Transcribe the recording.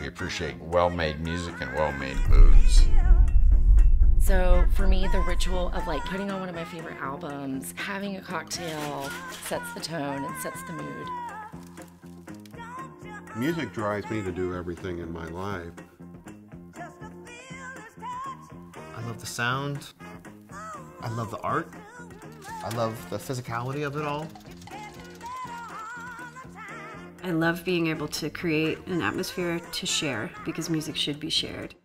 appreciate well-made music and well-made moods. So for me, the ritual of like putting on one of my favorite albums, having a cocktail sets the tone and sets the mood. Music drives me to do everything in my life. I love the sound. I love the art. I love the physicality of it all. I love being able to create an atmosphere to share because music should be shared.